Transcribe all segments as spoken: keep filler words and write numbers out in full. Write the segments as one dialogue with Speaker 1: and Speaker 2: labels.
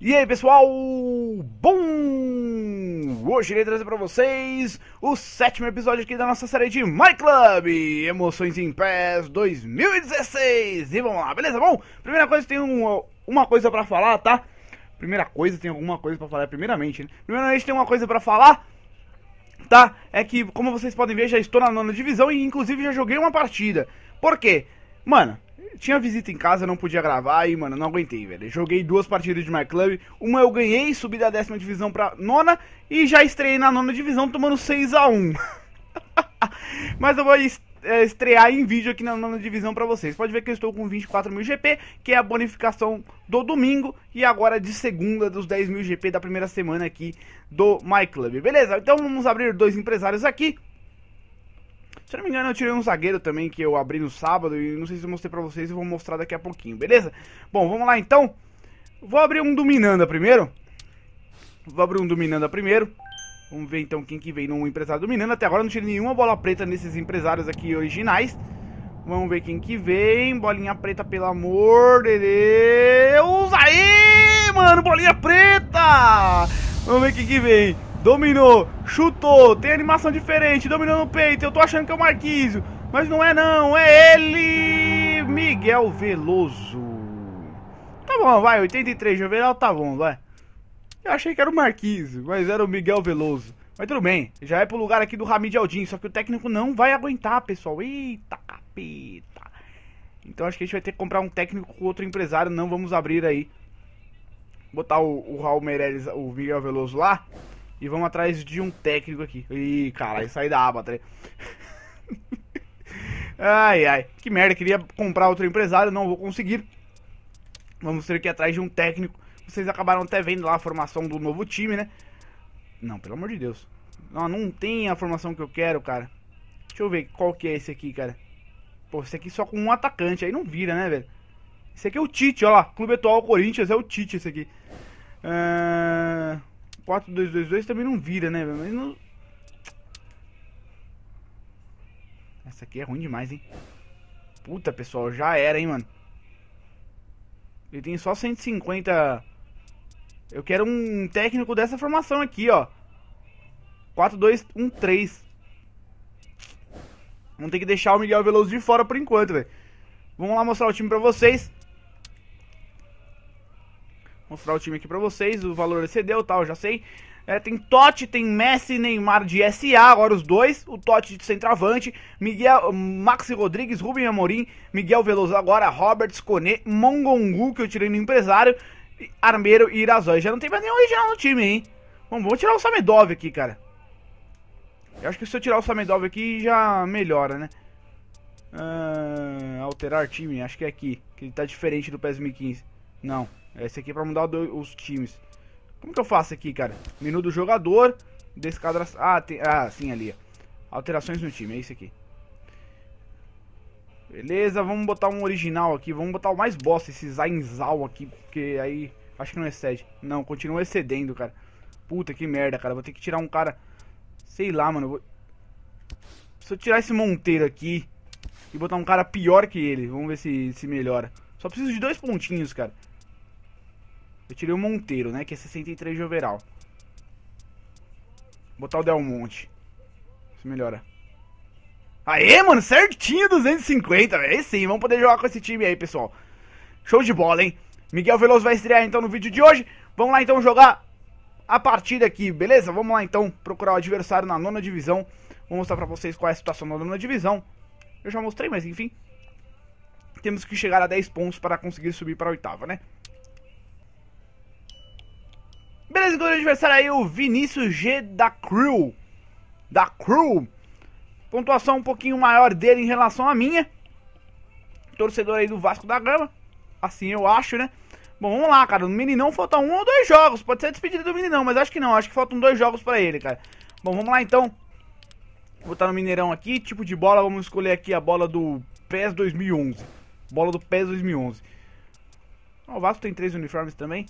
Speaker 1: E aí pessoal, bom! Hoje irei trazer pra vocês o sétimo episódio aqui da nossa série de My Club Emoções em PES dois mil e dezesseis. E vamos lá, beleza? Bom, primeira coisa, tem um, uma coisa pra falar, tá? Primeira coisa, tem alguma coisa pra falar, primeiramente, né? Primeiramente tem uma coisa pra falar, tá? É que, como vocês podem ver, já estou na nona divisão e inclusive já joguei uma partida. Por quê? Mano, tinha visita em casa, não podia gravar e, mano, não aguentei, velho. Joguei duas partidas de My Club. Uma eu ganhei, subi da décima divisão pra nona e já estreiei na nona divisão tomando seis a um. Mas eu vou estrear em vídeo aqui na nona divisão pra vocês. Pode ver que eu estou com vinte e quatro mil G P, que é a bonificação do domingo. E agora de segunda dos dez mil G P da primeira semana aqui do My Club. Beleza? Então vamos abrir dois empresários aqui. Se eu não me engano, eu tirei um zagueiro também que eu abri no sábado e não sei se eu mostrei pra vocês, eu vou mostrar daqui a pouquinho, beleza? Bom, vamos lá então. Vou abrir um do Minanda primeiro. Vou abrir um do Minanda primeiro. Vamos ver então quem que veio no empresário do Minanda. Até agora eu não tirei nenhuma bola preta nesses empresários aqui originais. Vamos ver quem que vem. Bolinha preta, pelo amor de Deus. Aí, mano, bolinha preta. Vamos ver quem que vem. Dominou, chutou, tem animação diferente, dominou no peito, eu tô achando que é o Marquísio, mas não é não, é ele, Miguel Veloso. Tá bom, vai, oitenta e três, Joveral, tá bom, vai. Eu achei que era o Marquísio, mas era o Miguel Veloso. Mas tudo bem, já é pro lugar aqui do Hamid Aldin, só que o técnico não vai aguentar, pessoal. Eita capeta. Então acho que a gente vai ter que comprar um técnico com outro empresário, não vamos abrir aí. Botar o, o Raul Meireles, o Miguel Veloso lá. E vamos atrás de um técnico aqui. Ih, caralho, saí da aba, tá? Ai, ai, que merda, queria comprar outro empresário, não vou conseguir. Vamos ter que ir atrás de um técnico. Vocês acabaram até vendo lá a formação do novo time, né? Não, pelo amor de Deus. Não, não tem a formação que eu quero, cara. Deixa eu ver qual que é esse aqui, cara. Pô, esse aqui só com um atacante, aí não vira, né, velho? Esse aqui é o Tite, ó lá. Clube atual Corinthians, é o Tite esse aqui. Ahn... Uh... quatro dois dois dois também não vira, né, velho? Mas não... Essa aqui é ruim demais, hein? Puta, pessoal, já era, hein, mano? Ele tem só cento e cinquenta... Eu quero um técnico dessa formação aqui, ó. quatro dois um três. Vamos ter que deixar o Miguel Veloso de fora por enquanto, velho. Vamos lá mostrar o time pra vocês. Mostrar o time aqui pra vocês, o valor excedeu, tal, tá, já sei. É, tem Totti, tem Messi, Neymar de S A, agora os dois. O Totti de centroavante, Miguel, Maxi Rodrigues, Rubem Amorim, Miguel Veloso agora, Roberts, Koné, Mongongu, que eu tirei no empresário, Armeiro e Irazói. Já não tem mais nenhum original no time, hein? Bom, vou tirar o Samedov aqui, cara. Eu acho que se eu tirar o Samedov aqui já melhora, né? Ah, alterar time, acho que é aqui, que ele tá diferente do PES dois mil e quinze. Não. Esse aqui é pra mudar os times. Como que eu faço aqui, cara? Menu do jogador. Descadra... Ah, tem... ah, sim, ali. Alterações no time, é isso aqui. Beleza, vamos botar um original aqui. Vamos botar o mais bosta, esse Zainzal aqui. Porque aí, acho que não excede. Não, continua excedendo, cara. Puta, que merda, cara. Vou ter que tirar um cara... Sei lá, mano. Vou... Se eu tirar esse Monteiro aqui e botar um cara pior que ele, vamos ver se, se melhora. Só preciso de dois pontinhos, cara. Eu tirei o Monteiro, né? Que é sessenta e três de overall. Botar o Del Monte. Isso melhora. Aê, mano, certinho duzentos e cinquenta, velho. Aí sim, vamos poder jogar com esse time aí, pessoal. Show de bola, hein? Miguel Veloso vai estrear então no vídeo de hoje. Vamos lá então jogar a partida aqui, beleza? Vamos lá então procurar o adversário na nona divisão. Vou mostrar pra vocês qual é a situação na nona divisão. Eu já mostrei, mas enfim. Temos que chegar a dez pontos para conseguir subir para a oitava, né? Beleza, então o adversário aí, o Vinícius G da Crew. Da Crew. Pontuação um pouquinho maior dele em relação à minha. Torcedor aí do Vasco da Gama. Assim eu acho, né? Bom, vamos lá, cara. No Meninão faltam um ou dois jogos. Pode ser a despedida do Meninão, mas acho que não. Acho que faltam dois jogos pra ele, cara. Bom, vamos lá então. Vou botar no Mineirão aqui. Tipo de bola, vamos escolher aqui a bola do PES dois mil e onze. Bola do PES dois mil e onze. O Vasco tem três uniformes também.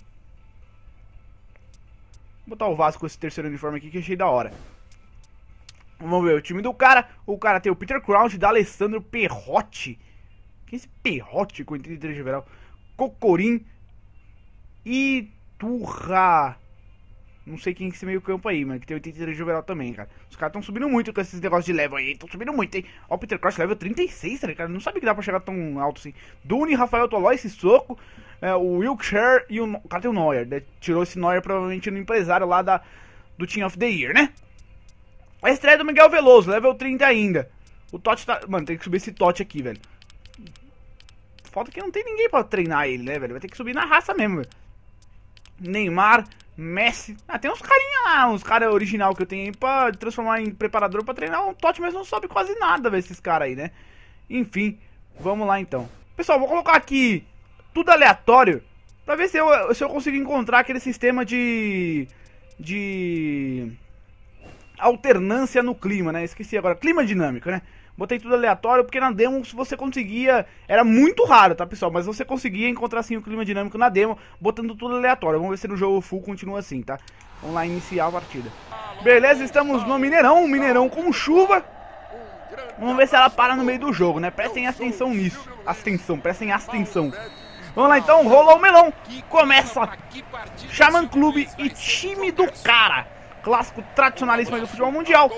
Speaker 1: Vou botar o Vasco com esse terceiro uniforme aqui que achei da hora. Vamos ver o time do cara. O cara tem o Peter Crouch, da Alessandro Perrotti. Quem é esse Perrotti com oitenta e três de overall? Cocorim. E Iturra. Não sei quem é esse meio campo aí, mano, que tem oitenta e três de overall também, cara. Os caras estão subindo muito com esses negócios de level aí, estão subindo muito, hein. Ó, o Peter Cross level trinta e seis, tá ligado? Não sabia que dá pra chegar tão alto assim. Dune, Rafael Tolói, esse soco, é, o Wilkshire e o... Cadê o Neuer? Né? Tirou esse Neuer provavelmente no empresário lá da, do Team of the Year, né? A estreia do Miguel Veloso, level trinta ainda. O Totti tá... Mano, tem que subir esse Totti aqui, velho. Falta que não tem ninguém pra treinar ele, né, velho? Vai ter que subir na raça mesmo, velho. Neymar, Messi. Ah, tem uns carinha lá, uns caras original que eu tenho aí pra transformar em preparador pra treinar um Totti, mas não sobe quase nada, velho, esses caras aí, né? Enfim, vamos lá então. Pessoal, vou colocar aqui tudo aleatório pra ver se eu, se eu consigo encontrar aquele sistema de... De... alternância no clima, né? Esqueci agora, clima dinâmico, né? Botei tudo aleatório porque na demo você conseguia... Era muito raro, tá, pessoal? Mas você conseguia encontrar, assim, o clima dinâmico na demo, botando tudo aleatório. Vamos ver se no jogo full continua assim, tá? Vamos lá iniciar a partida. Beleza, estamos no Mineirão. Um Mineirão com chuva. Vamos ver se ela para no meio do jogo, né? Prestem atenção nisso. Atenção, prestem atenção. Vamos lá, então. Rolou o melão. Começa Shaman Clube e time do cara. Clássico tradicionalíssimo do futebol mundial.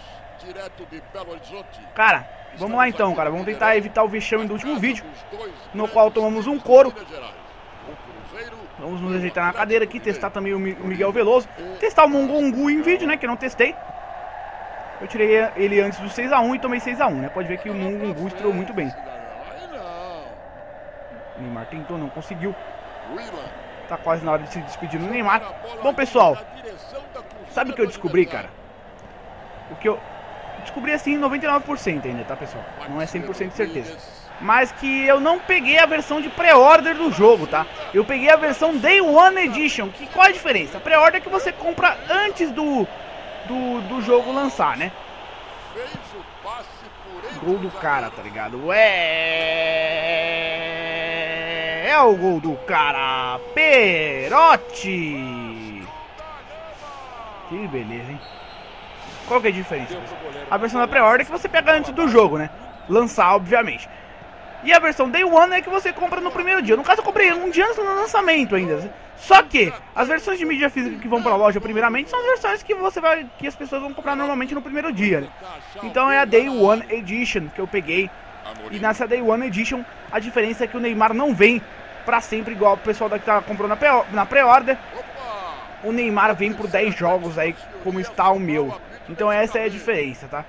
Speaker 1: Cara, vamos lá então, cara. Vamos tentar evitar o vexame do último vídeo, no qual tomamos um couro. Vamos nos ajeitar na cadeira aqui, testar também o Miguel Veloso. Testar o Mongongu em vídeo, né, que eu não testei. Eu tirei ele antes do seis a um e tomei seis a um, né. Pode ver que o Mongongu estreou muito bem. O Neymar tentou, não conseguiu. Tá quase na hora de se despedir do Neymar. Bom, pessoal, sabe o que eu descobri, cara? O que eu... descobri assim noventa e nove por cento ainda, tá, pessoal? Não é cem por cento de certeza. Mas que eu não peguei a versão de pré-order do jogo, tá? Eu peguei a versão Day One Edition. Que, qual é a diferença? A pré-order é que você compra antes do, do, do jogo lançar, né? Gol do cara, tá ligado? É... É o gol do cara. Perotti. Que beleza, hein? Qual que é a diferença? A versão da pré-order é que você pega antes do jogo, né? Lançar, obviamente. E a versão Day One é que você compra no primeiro dia. No caso, eu comprei um dia antes do lançamento ainda. Só que as versões de mídia física que vão pra loja primeiramente são as versões que você vai, que as pessoas vão comprar normalmente no primeiro dia, né? Então é a Day One Edition que eu peguei. E nessa Day One Edition a diferença é que o Neymar não vem pra sempre igual o pessoal daqui tá comprando na pré-order. O Neymar vem por dez jogos aí, como está o meu. Então essa é a diferença, tá?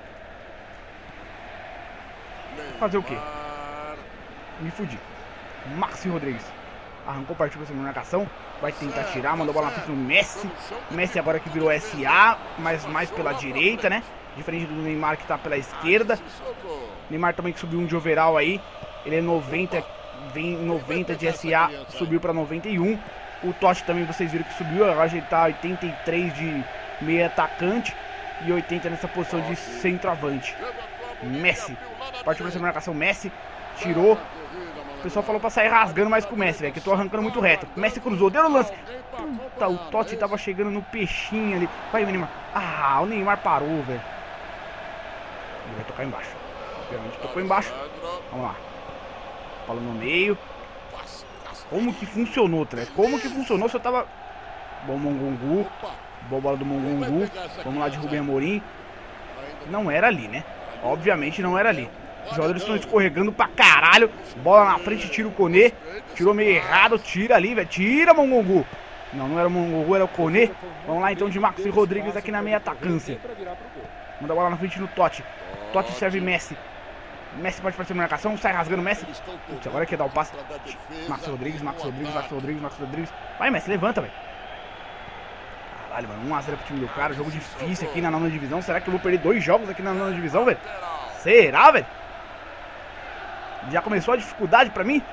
Speaker 1: Fazer o quê? Me fudi. Maxi Rodrigues arrancou, partiu pra cima da marcação. Vai tentar tirar, mandou a bola na frente no Messi. O Messi agora que virou S A, mas mais pela direita, né? Diferente do Neymar que tá pela esquerda. Neymar também que subiu um de overall aí. Ele é noventa, vem noventa de S A, subiu pra noventa e um. O Totti também vocês viram que subiu, agora ele tá oitenta e três de meio atacante e oitenta nessa posição de centroavante. Messi, partiu pra cima da marcação, Messi, tirou. O pessoal falou pra sair rasgando mais com o Messi, velho, que eu tô arrancando muito reto. Messi cruzou, deu no lance. Puta, o Totti tava chegando no peixinho ali. Vai, Neymar. Ah, o Neymar parou, velho. Ele vai tocar embaixo. Obviamente tocou embaixo. Vamos lá. Bola no meio. Como que funcionou, tá? Como que funcionou se eu tava... Bom Mongongu. Boa bola do Mongongu. Vamos lá de Rubem Amorim. Não era ali, né? Obviamente não era ali. Os jogadores estão escorregando pra caralho. Bola na frente, tira o Koné. Tirou meio errado, tira ali, velho. Tira, Mongongu. Não, não era o Mongongu, era o Koné. Vamos lá então de Marcos e Rodrigues aqui na meia atacância. Manda a bola na frente no Totti. Totti serve Messi. Messi pode fazer uma marcação, sai rasgando Messi. Putz, agora quer dar o passe. Marcos Rodrigues, Marcos Rodrigues, Marcos Rodrigues, Marcos Rodrigues. Vai, Messi, levanta, velho. Caralho, mano, um a zero pro time do cara. Jogo difícil aqui na nona divisão. Será que eu vou perder dois jogos aqui na nona divisão, velho? Será, velho? Já começou a dificuldade pra mim?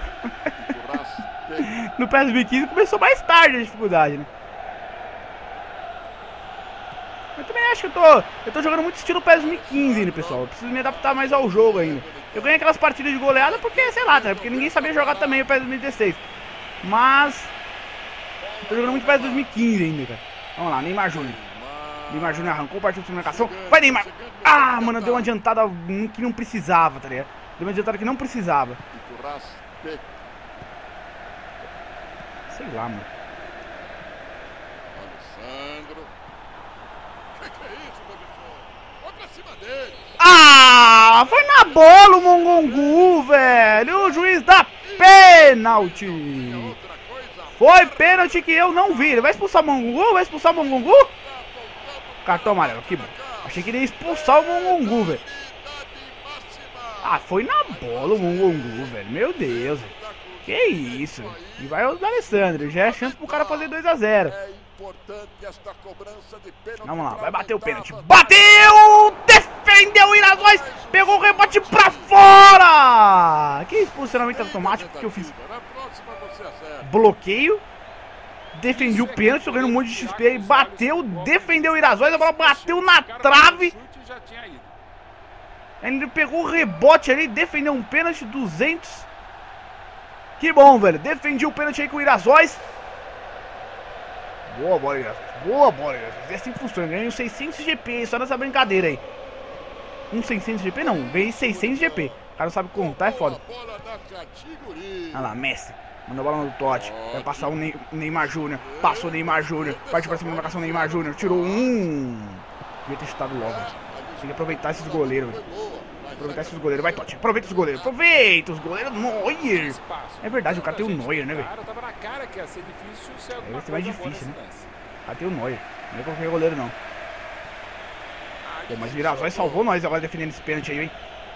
Speaker 1: No P E S dois mil e quinze começou mais tarde a dificuldade, né? Eu também acho que eu tô, eu tô jogando muito estilo P E S dois mil e quinze ainda, pessoal. Eu preciso me adaptar mais ao jogo ainda. Eu ganhei aquelas partidas de goleada porque, sei lá, tá? Porque ninguém sabia jogar também o P E S dois mil e dezesseis. Mas eu tô jogando muito P E S dois mil e quinze ainda, cara. Vamos lá, Neymar Júnior. Neymar Júnior arrancou, partiu de marcação. Vai, Neymar! Ah, mano, deu uma adiantada que não precisava, tá ligado? Deu uma adiantada que não precisava. Sei lá, mano. Ah, foi na bola o Mongongu, velho. O juiz dá pênalti. Foi pênalti que eu não vi. Ele vai expulsar o Mongongu? Vai expulsar o Mongongu? Cartão amarelo, que bom. Achei que ele ia expulsar o Mongongu, velho. Ah, foi na bola o Mongongu, velho. Meu Deus, velho. Que isso. E vai o Alessandro. Já é chance pro cara fazer dois a zero. Vamos lá, vai bater o pênalti. Bateu! Defendeu o Irazóis! Pegou o rebote pra fora! Que expulsionamento automático que eu fiz? Bloqueio. Defendi o pênalti, tô ganhando um monte de X P aí. Bateu, defendeu o Irazóis. A bola bateu na trave. Ele pegou o rebote ali, defendeu um pênalti, duzentos. Que bom, velho. Defendi o pênalti aí com o Irazóis. Boa bola, Irazóis. Boa bola, Irazóis. É assim que funciona. Ganhei uns seiscentos G P só nessa brincadeira aí. Um seiscentos G P? Não, ganhei seiscentos G P. O cara não sabe contar, é foda. Olha lá, Messi. Mandou a bola no Totti. Vai passar o Ney Neymar Júnior. Passou o Neymar Júnior. Parte pra cima da marcação Neymar Júnior. Tirou um. Devia ter chutado logo. Tem que aproveitar esses goleiros. Aproveitar esses goleiros. Vai, Totti. Aproveita os goleiros. Aproveita os goleiros. Neuer. É verdade, o cara tem o Neuer, né, velho? Aí vai ser mais difícil, né? O cara tem o Neuer. Não é qualquer goleiro, não. Pô, mas o Irazóis salvou nós agora defendendo esse pênalti aí, hein?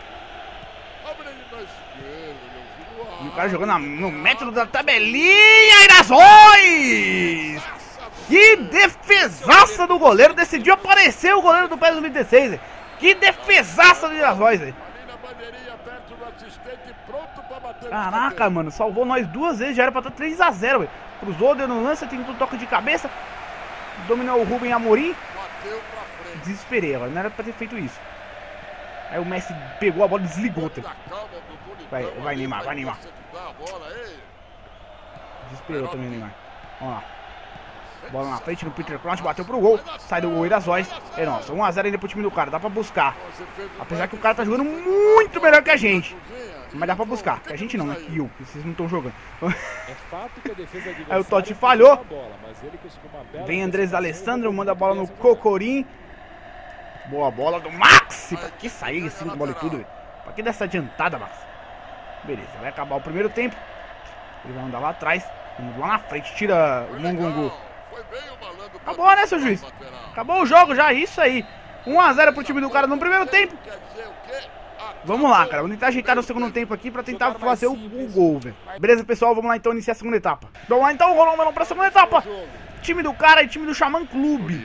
Speaker 1: E o cara jogando no método da tabelinha. Irazóis! Que defesaça do goleiro. Decidiu aparecer o goleiro do P E S dois mil e dezesseis. Que defesaça do Irazóis, velho. Caraca, mano. Salvou nós duas vezes. Já era pra estar três a zero, velho. Cruzou, deu no lance. Tentou um toque de cabeça. Dominou o Rubem Amorim. Desesperei, agora. Não era pra ter feito isso. Aí o Messi pegou a bola e desligou. Tá? Vai, vai Neymar, vai Neymar. Desesperou também o Neymar. Vamos lá. Bola na frente no Peter Crouch, bateu pro gol. Sai do gol, Irazóis. É nossa, um a zero ainda pro time do cara, dá pra buscar. Apesar que o cara tá jogando muito melhor que a gente. Mas dá pra buscar, que a gente não, né? Que eu, que vocês não estão jogando. Aí o Totti falhou. Vem Andrés Alessandro, manda a bola no Cocorim. Boa bola do Maxi. Pra que sair assim com a bola e tudo, velho? Pra que dessa adiantada, Maxi? Beleza, vai acabar o primeiro tempo. Ele vai andar lá atrás. Vamos lá na frente, tira o Mongongu. Acabou, né, seu juiz? Acabou o jogo já, isso aí. um a zero pro time do cara no primeiro tempo. Vamos lá, cara. Vamos tentar ajeitar no segundo tempo aqui pra tentar fazer o, o gol, velho. Beleza, pessoal? Vamos lá então iniciar a segunda etapa. Vamos lá então, rolou um melão pra segunda etapa. Time do cara e time do Xamã Clube.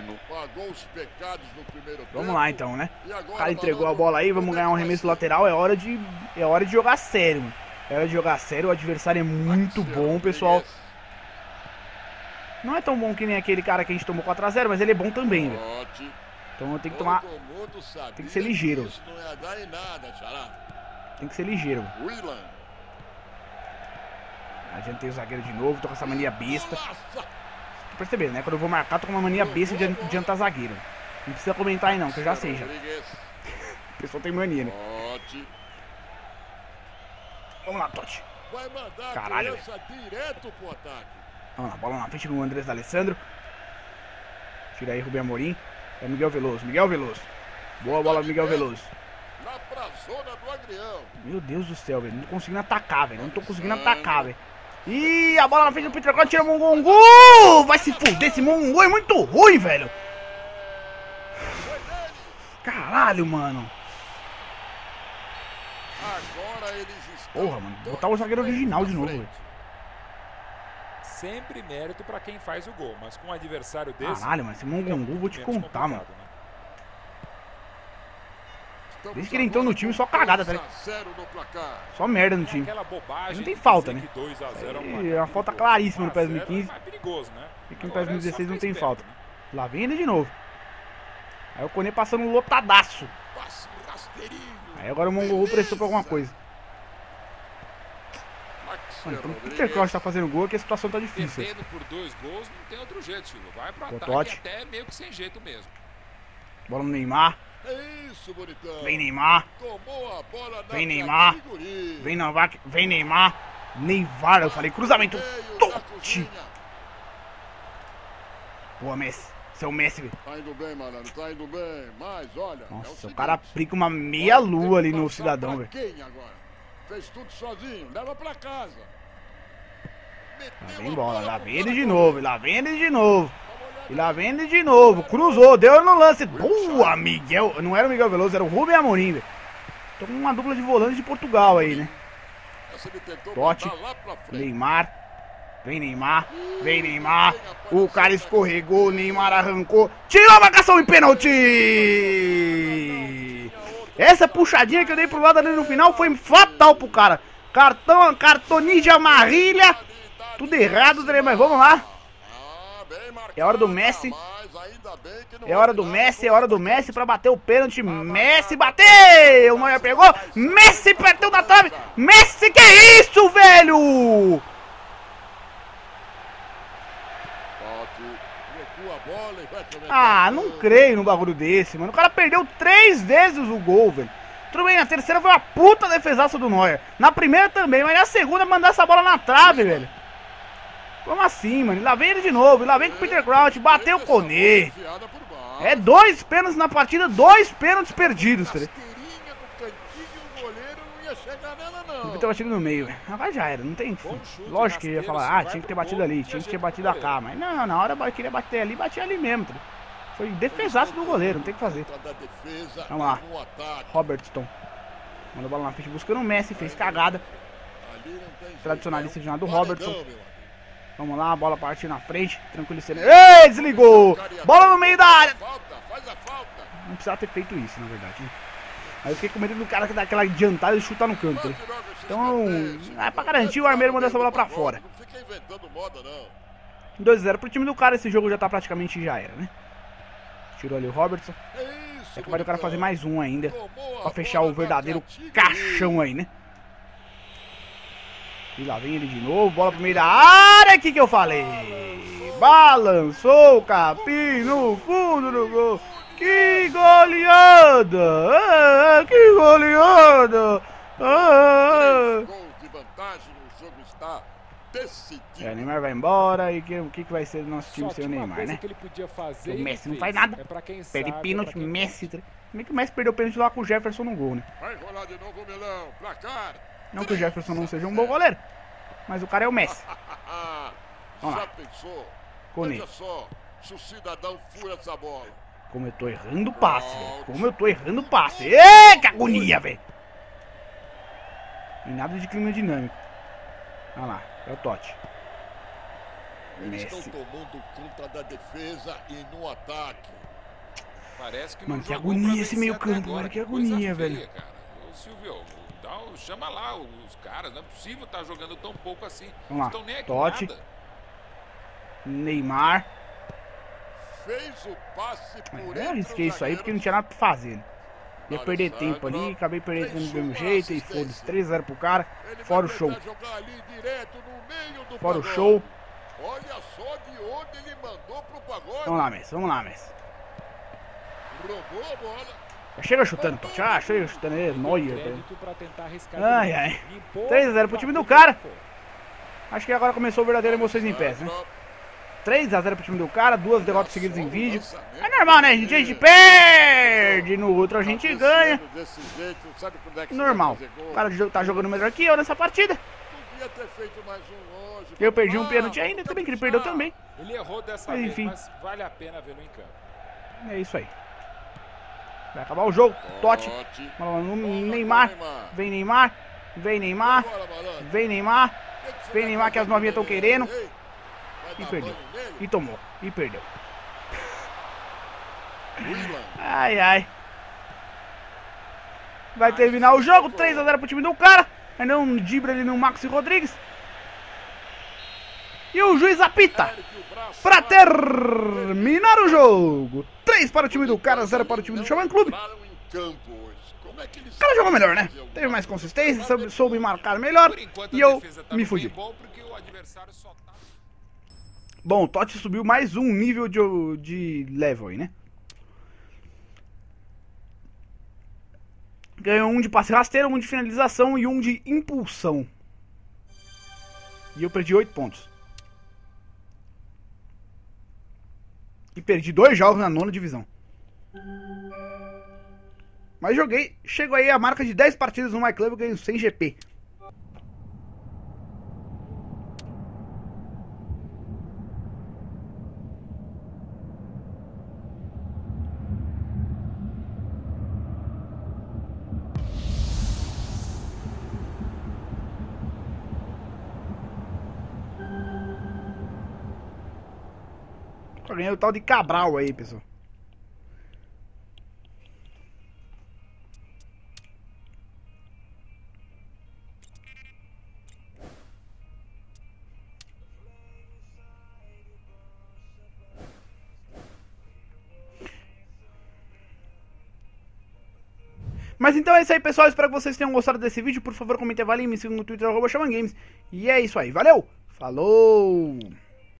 Speaker 1: Vamos lá então, né? O cara entregou a bola aí, vamos ganhar um arremesso lateral. É hora de, é hora de jogar sério, mano. É hora de jogar sério, o adversário é muito bom, pessoal. Não é tão bom que nem aquele cara que a gente tomou quatro a zero, mas ele é bom também, velho. Então eu tenho que tomar... Tem que ser ligeiro. Tem que ser ligeiro. Adiantei o zagueiro de novo, tô com essa mania besta. Tô percebendo, né? Quando eu vou marcar, tô com uma mania besta de adiantar zagueiro. Não precisa comentar aí não, que eu já sei já. O pessoal tem mania, né? Vamos lá, Totti. Caralho, vamos lá, bola na frente no Andrés Alessandro. Tira aí Rubem Amorim. É Miguel Veloso, Miguel Veloso. Boa bola, Miguel Veloso. Meu Deus do céu, velho. Não tô conseguindo atacar, velho. Não tô conseguindo atacar, velho. Ih, a bola na frente do Peter Crouch. Tira o Mongongu. Vai se fuder, esse Mongongu é muito ruim, velho. Caralho, mano. Porra, mano. Botar o zagueiro original de novo, velho.
Speaker 2: Sempre mérito pra quem faz o gol, mas com um adversário desse...
Speaker 1: Caralho, mano, esse Mongongu vou te contar, mano. Desde que ele entrou no time, só cagada, tá ligado? Só merda no time. Não tem falta, né? É uma falta claríssima no P E S dois mil e quinze. E aqui no P E S dois mil e dezesseis não tem falta. Lá vem ele de novo. Aí o Koné passando um lotadaço. Aí agora o Mongongu prestou pra alguma coisa. Mano, então o Peter Crouch tá fazendo gol, que a situação tá difícil.
Speaker 2: Perdendo por dois gols, não tem outro jeito, Silvio. Vai pro ataque
Speaker 1: Totti.
Speaker 2: até meio que sem jeito mesmo.
Speaker 1: Bola no Neymar. Vem Neymar. Vem Neymar. Vem Novak. Vem Neymar. Neymar, eu falei cruzamento. Totti. Boa, Messi. Seu Messi, velho.
Speaker 3: Tá indo bem, malandro, tá indo bem. Mas, olha...
Speaker 1: Nossa,
Speaker 3: é o,
Speaker 1: o
Speaker 3: seguinte,
Speaker 1: cara aplica uma meia lua ali no cidadão, velho.
Speaker 3: Quem agora? Fez tudo sozinho, leva pra casa.
Speaker 1: Lá vem bola, lá vem ele de novo, lá vem ele de novo. E lá vem ele de novo, cruzou, deu no lance. Boa, Miguel. Não era o Miguel Veloso, era o Rubem Amorim, velho. Tô com uma dupla de volante de Portugal aí, né? Totti, Neymar. Vem Neymar, vem Neymar. O cara escorregou, o Neymar arrancou. Tirou a marcação e pênalti! Essa puxadinha que eu dei pro lado ali no final foi fatal pro cara. Cartão, cartoninho de amarrilha. Tudo errado, mas vamos lá. É hora do Messi. É hora do Messi, é hora do Messi pra bater o pênalti. Messi bateu! O Neuer pegou. Messi bateu na trave. Messi, que isso, velho? Ah, não creio no bagulho desse, mano. O cara perdeu três vezes o gol, velho. Tudo bem, na terceira foi uma puta defesaça do Neuer. Na primeira também, mas na segunda mandar essa bola na trave, velho. Como assim, mano? E lá vem ele de novo, e lá vem com o Peter Crouch, bateu o Koné. É dois pênaltis na partida, dois pênaltis perdidos, tá ligado? Devia ter batido no meio, velho. Agora já era, não tem... Lógico que ia falar, ah, tinha que ter batido ali, tinha que ter batido a cá, mas não, na hora eu queria bater ali, bati ali mesmo, tá ligado? Foi defesaço do goleiro, não tem o que fazer. Vamos lá, Robertson. Manda a bola na frente buscando o Messi, fez cagada. Tradicionalista de nada do Robertson. Vamos lá, a bola partiu na frente, tranquilicando. Ei, desligou! Bola no meio da área! Não precisava ter feito isso, na verdade, né? Aí eu fiquei com medo do cara que dá aquela adiantada e chutar no canto, né? Então, é pra garantir, o Armeiro mandou essa bola pra fora. dois a zero pro time do cara, esse jogo já tá praticamente já era, né? Tirou ali o Robertson. É capaz do cara fazer mais um ainda, pra fechar o verdadeiro caixão aí, né? E lá vem ele de novo, bola pro meio da área, que que eu falei? Balançou o capim no fundo do gol. Que goleada! Ah, que goleada! Ah, é, o Neymar vai embora e o que, que vai ser do nosso time sem o Neymar, né? O Messi não faz nada. Perde pênalti, Messi. Como é que o Messi perdeu o pênalti lá com o Jefferson no gol, né? Não que o Jefferson não seja um bom goleiro, mas o cara é o Messi. Vamos lá. Koné. Como eu tô errando o passe, velho. Como eu tô errando o passe. Ê, que agonia, velho. E nada de clima dinâmico. Olha lá, é o Totti.
Speaker 3: Eles estão tomando conta da defesa e no ataque.
Speaker 2: Parece que
Speaker 1: mano, que agonia esse meio campo, mano. Que agonia, velho.
Speaker 2: Ô, Silvio, dá, chama lá os caras. Não é possível estar jogando tão pouco assim.
Speaker 1: Vamos lá,
Speaker 2: estão nem aqui
Speaker 1: Totti.
Speaker 2: nada.
Speaker 1: Neymar.
Speaker 3: Fez o passe por
Speaker 1: Eu arrisquei isso aí porque não tinha nada pra fazer. Ia perder tempo ali, acabei perdendo do mesmo jeito e foda-se. três a zero pro cara, fora o show. Fora o show.
Speaker 3: Olha só de onde ele mandou pro pagode.
Speaker 1: Vamos lá, Messi, vamos lá, Messi.
Speaker 3: Roubou a bola.
Speaker 1: Chega chutando, Totti. Ah, chega chutando aí, Neuer. Ai, ai. três a zero pro time do cara. Acho que agora começou o verdadeiro Emoções em Pés, né? três a zero pro time do cara, duas derrotas seguidas em vídeo. É normal, né? A gente, a gente perde, no outro a gente ganha. Normal. O cara tá jogando melhor que eu nessa partida. Eu perdi um pênalti ainda, também que ele perdeu também.
Speaker 2: Ele errou dessa
Speaker 1: mas,
Speaker 2: vez,
Speaker 1: enfim.
Speaker 2: mas vale a pena vê-lo em campo.
Speaker 1: É isso aí. Vai acabar o jogo. Totti. Neymar. Vem Neymar. Vem Neymar. Vem Neymar. Vem Neymar que as novinhas estão querendo. E perdeu. E tomou. E perdeu. Ai, ai. Vai terminar o jogo. três a zero pro time do cara. Ainda um dibra ali no Maxi Rodrigues. E o juiz apita. Pra terminar o jogo. três para o time do cara, zero para o time do Showman Clube. O cara jogou melhor, né? Teve mais consistência, soube, soube marcar melhor. E eu me fudi. Bom, o Totti subiu mais um nível de, de level aí, né? Ganhou um de passe rasteiro, um de finalização e um de impulsão. E eu perdi oito pontos. E perdi dois jogos na nona divisão. Mas joguei, chego aí a marca de dez partidas no My Club e ganho cem G P. Só ganhei o tal de Cabral aí, pessoal. Mas então é isso aí, pessoal. Espero que vocês tenham gostado desse vídeo. Por favor, comentem, avaliem, me sigam no Twitter, arroba Shaman Games. E é isso aí. Valeu! Falou!